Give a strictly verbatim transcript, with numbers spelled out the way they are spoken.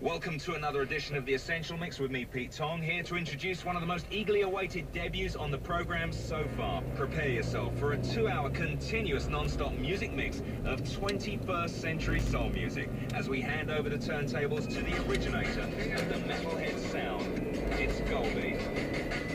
Welcome to another edition of The Essential Mix with me, Pete Tong, here to introduce one of the most eagerly awaited debuts on the program so far. Prepare yourself for a two-hour continuous non-stop music mix of twenty-first century soul music as we hand over the turntables to the originator of the metalhead sound. It's Goldie.